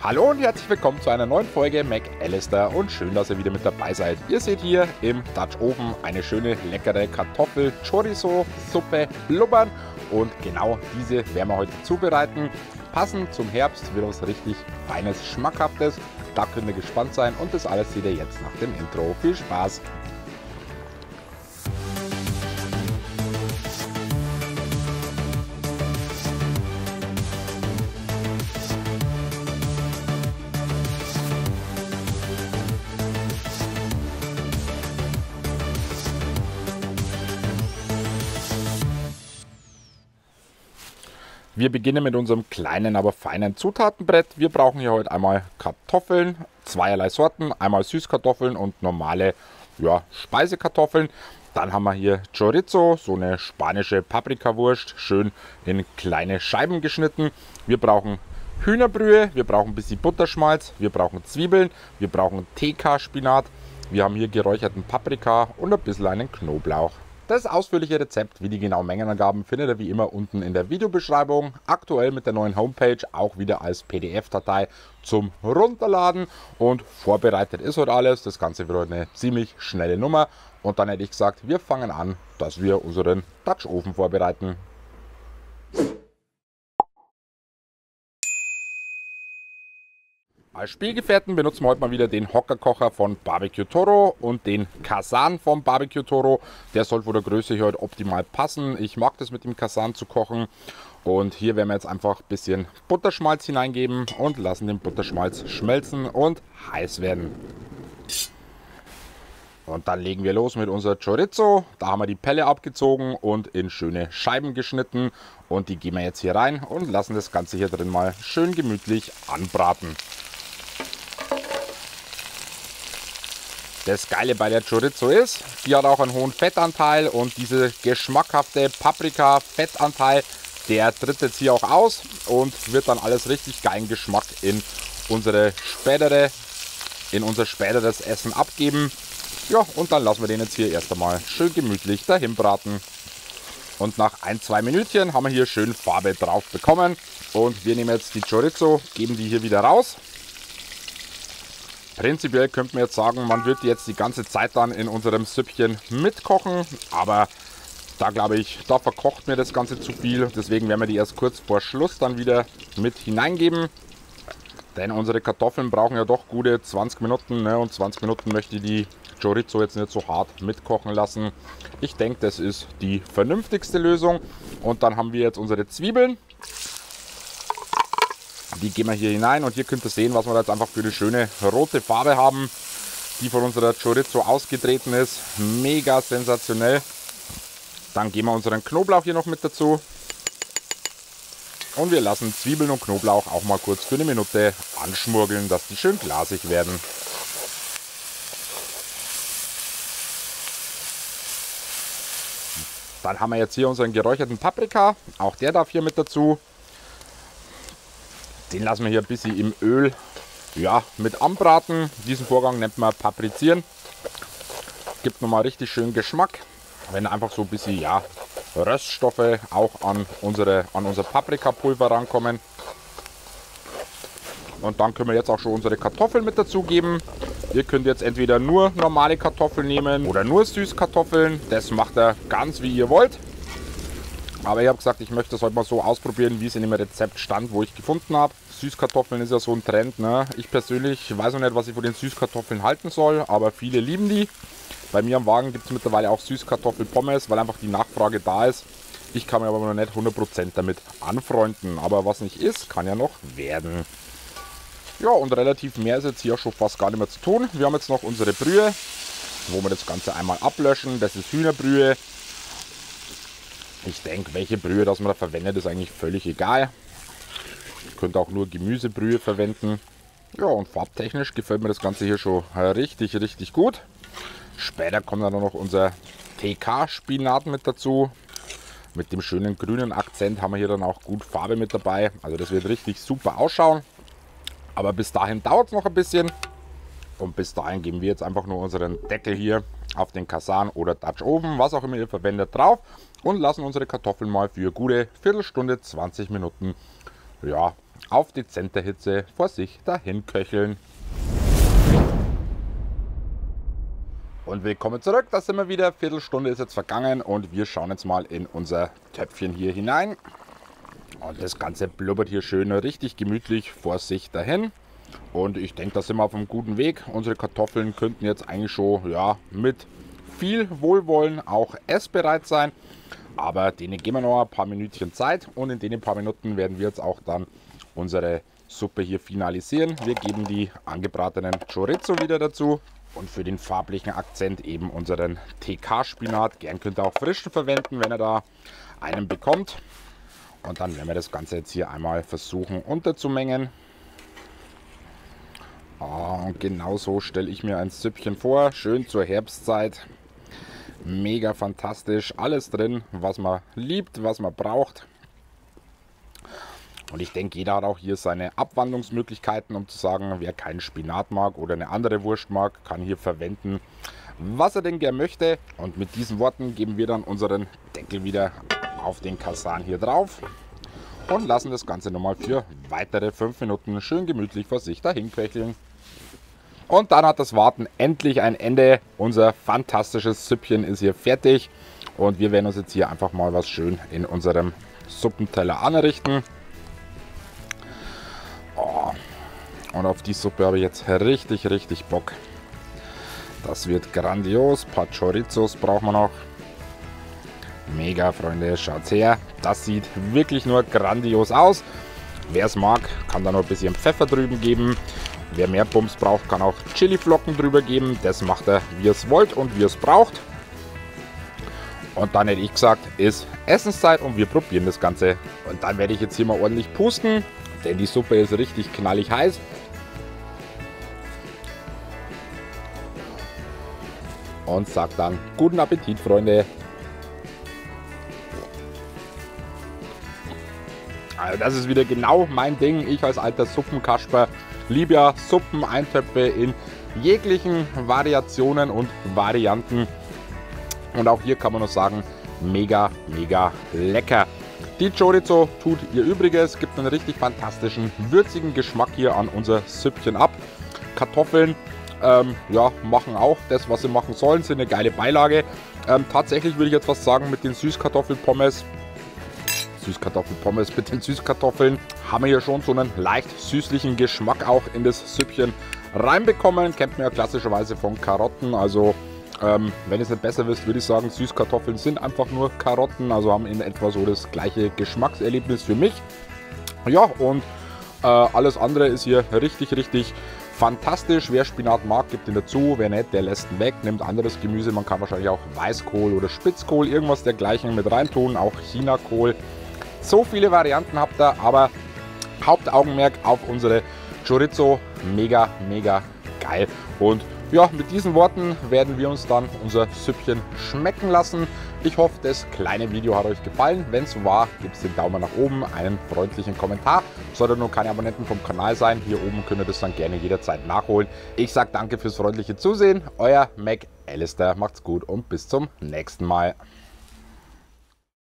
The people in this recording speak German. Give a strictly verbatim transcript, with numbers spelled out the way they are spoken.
Hallo und herzlich willkommen zu einer neuen Folge McAllister und schön, dass ihr wieder mit dabei seid. Ihr seht hier im Dutch Oven eine schöne leckere Kartoffel-Chorizo-Suppe blubbern und genau diese werden wir heute zubereiten. Passend zum Herbst wird was richtig Feines, Schmackhaftes. Da könnt ihr gespannt sein und das alles seht ihr jetzt nach dem Intro. Viel Spaß! Wir beginnen mit unserem kleinen, aber feinen Zutatenbrett. Wir brauchen hier heute einmal Kartoffeln, zweierlei Sorten, einmal Süßkartoffeln und normale ja, Speisekartoffeln. Dann haben wir hier Chorizo, so eine spanische Paprikawurst, schön in kleine Scheiben geschnitten. Wir brauchen Hühnerbrühe, wir brauchen ein bisschen Butterschmalz, wir brauchen Zwiebeln, wir brauchen T K-Spinat, wir haben hier geräucherten Paprika und ein bisschen einen Knoblauch. Das ausführliche Rezept wie die genauen Mengenangaben findet ihr wie immer unten in der Videobeschreibung. Aktuell mit der neuen Homepage auch wieder als P D F-Datei zum Runterladen. Und vorbereitet ist heute alles. Das Ganze wird heute eine ziemlich schnelle Nummer. Und dann hätte ich gesagt, wir fangen an, dass wir unseren Dutch Oven vorbereiten. Als Spielgefährten benutzen wir heute mal wieder den Hockerkocher von Barbecue Toro und den Kasan von Barbecue Toro. Der soll von der Größe hier heute optimal passen. Ich mag das mit dem Kasan zu kochen. Und hier werden wir jetzt einfach ein bisschen Butterschmalz hineingeben und lassen den Butterschmalz schmelzen und heiß werden. Und dann legen wir los mit unser Chorizo. Da haben wir die Pelle abgezogen und in schöne Scheiben geschnitten. Und die geben wir jetzt hier rein und lassen das Ganze hier drin mal schön gemütlich anbraten. Das Geile bei der Chorizo ist, die hat auch einen hohen Fettanteil und diese geschmackhafte Paprika-Fettanteil, der tritt jetzt hier auch aus und wird dann alles richtig geilen Geschmack in unsere spätere, in unser späteres Essen abgeben. Ja, und dann lassen wir den jetzt hier erst einmal schön gemütlich dahin braten. Und nach ein, zwei Minütchen haben wir hier schön Farbe drauf bekommen. Und wir nehmen jetzt die Chorizo, geben die hier wieder raus. Prinzipiell könnte man jetzt sagen, man wird jetzt die ganze Zeit dann in unserem Süppchen mitkochen, aber da glaube ich, da verkocht mir das Ganze zu viel. Deswegen werden wir die erst kurz vor Schluss dann wieder mit hineingeben. Denn unsere Kartoffeln brauchen ja doch gute zwanzig Minuten, ne? Und zwanzig Minuten möchte ich die Chorizo jetzt nicht so hart mitkochen lassen. Ich denke, das ist die vernünftigste Lösung. Und dann haben wir jetzt unsere Zwiebeln. Die geben wir hier hinein und hier könnt ihr sehen, was wir jetzt einfach für eine schöne rote Farbe haben, die von unserer Chorizo ausgetreten ist. Mega sensationell. Dann geben wir unseren Knoblauch hier noch mit dazu. Und wir lassen Zwiebeln und Knoblauch auch mal kurz für eine Minute anschmurgeln, dass die schön glasig werden. Dann haben wir jetzt hier unseren geräucherten Paprika. Auch der darf hier mit dazu. Den lassen wir hier ein bisschen im Öl ja, mit anbraten. Diesen Vorgang nennt man Paprizieren. Gibt nochmal richtig schön Geschmack, wenn einfach so ein bisschen ja, Röststoffe auch an, unsere, an unser Paprikapulver rankommen. Und dann können wir jetzt auch schon unsere Kartoffeln mit dazugeben. Ihr könnt jetzt entweder nur normale Kartoffeln nehmen oder nur Süßkartoffeln. Das macht ihr ganz wie ihr wollt. Aber ich habe gesagt, ich möchte das heute mal so ausprobieren, wie es in dem Rezept stand, wo ich gefunden habe. Süßkartoffeln ist ja so ein Trend, ne? Ich persönlich weiß noch nicht, was ich von den Süßkartoffeln halten soll, aber viele lieben die. Bei mir am Wagen gibt es mittlerweile auch Süßkartoffelpommes, weil einfach die Nachfrage da ist. Ich kann mir aber noch nicht hundert Prozent damit anfreunden. Aber was nicht ist, kann ja noch werden. Ja, und relativ mehr ist jetzt hier schon fast gar nicht mehr zu tun. Wir haben jetzt noch unsere Brühe, wo wir das Ganze einmal ablöschen. Das ist Hühnerbrühe. Ich denke, welche Brühe das man da verwendet, ist eigentlich völlig egal. Ihr könnt auch nur Gemüsebrühe verwenden. Ja, und farbtechnisch gefällt mir das Ganze hier schon richtig, richtig gut. Später kommt dann noch unser T K-Spinat mit dazu. Mit dem schönen grünen Akzent haben wir hier dann auch gut Farbe mit dabei. Also das wird richtig super ausschauen. Aber bis dahin dauert es noch ein bisschen. Und bis dahin geben wir jetzt einfach nur unseren Deckel hier auf den Kasan oder Dutch Oven, was auch immer ihr verwendet, drauf. Und lassen unsere Kartoffeln mal für gute Viertelstunde, zwanzig Minuten ja, auf dezenter Hitze vor sich dahin köcheln. Und willkommen zurück, da sind wir wieder. Viertelstunde ist jetzt vergangen und wir schauen jetzt mal in unser Töpfchen hier hinein. Und das Ganze blubbert hier schön richtig gemütlich vor sich dahin. Und ich denke, da sind wir auf einem guten Weg. Unsere Kartoffeln könnten jetzt eigentlich schon ja, mit viel Wohlwollen auch essbereit sein. Aber denen geben wir noch ein paar Minütchen Zeit. Und in den paar Minuten werden wir jetzt auch dann unsere Suppe hier finalisieren. Wir geben die angebratenen Chorizo wieder dazu. Und für den farblichen Akzent eben unseren T K-Spinat. Gern könnt ihr auch frischen verwenden, wenn ihr da einen bekommt. Und dann werden wir das Ganze jetzt hier einmal versuchen unterzumengen. Oh, und genau so stelle ich mir ein Süppchen vor. Schön zur Herbstzeit. Mega fantastisch. Alles drin, was man liebt, was man braucht. Und ich denke, jeder hat auch hier seine Abwandlungsmöglichkeiten, um zu sagen, wer keinen Spinat mag oder eine andere Wurst mag, kann hier verwenden, was er denn gerne möchte. Und mit diesen Worten geben wir dann unseren Deckel wieder auf den Kasan hier drauf und lassen das Ganze nochmal für weitere fünf Minuten schön gemütlich vor sich dahin köcheln. Und dann hat das Warten endlich ein Ende. Unser fantastisches Süppchen ist hier fertig und wir werden uns jetzt hier einfach mal was schön in unserem Suppenteller anrichten. Oh, und auf die Suppe habe ich jetzt richtig, richtig Bock. Das wird grandios. Ein paar Chorizos brauchen wir noch. Mega, Freunde, schaut's her. Das sieht wirklich nur grandios aus. Wer es mag, kann da noch ein bisschen Pfeffer drüben geben. Wer mehr Bums braucht, kann auch Chiliflocken drüber geben. Das macht er, wie ihr es wollt und wie ihr es braucht. Und dann hätte ich gesagt, ist Essenszeit und wir probieren das Ganze. Und dann werde ich jetzt hier mal ordentlich pusten, denn die Suppe ist richtig knallig heiß. Und sage dann guten Appetit, Freunde. Also das ist wieder genau mein Ding. Ich als alter Suppenkasper liebe ja Suppen, Eintöpfe in jeglichen Variationen und Varianten. Und auch hier kann man noch sagen, mega, mega lecker. Die Chorizo tut ihr Übriges, gibt einen richtig fantastischen, würzigen Geschmack hier an unser Süppchen ab. Kartoffeln ähm, ja, machen auch das, was sie machen sollen, sind eine geile Beilage. Ähm, tatsächlich würde ich jetzt fast sagen, mit den Süßkartoffelpommes, Süßkartoffelpommes mit den Süßkartoffeln haben wir hier schon so einen leicht süßlichen Geschmack auch in das Süppchen reinbekommen. Kennt man ja klassischerweise von Karotten, also Ähm, wenn ihr es nicht besser wisst, würde ich sagen, Süßkartoffeln sind einfach nur Karotten, also haben in etwa so das gleiche Geschmackserlebnis für mich. Ja, und äh, alles andere ist hier richtig, richtig fantastisch. Wer Spinat mag, gibt ihn dazu. Wer nicht, der lässt ihn weg, nimmt anderes Gemüse. Man kann wahrscheinlich auch Weißkohl oder Spitzkohl, irgendwas dergleichen mit reintun, auch Chinakohl. So viele Varianten habt ihr, aber Hauptaugenmerk auf unsere Chorizo. Mega, mega geil. Und ja, mit diesen Worten werden wir uns dann unser Süppchen schmecken lassen. Ich hoffe, das kleine Video hat euch gefallen. Wenn es so war, gebt es den Daumen nach oben, einen freundlichen Kommentar. Solltet nur keine Abonnenten vom Kanal sein, hier oben könnt ihr das dann gerne jederzeit nachholen. Ich sage danke fürs freundliche Zusehen. Euer McAllister, macht's gut und bis zum nächsten Mal.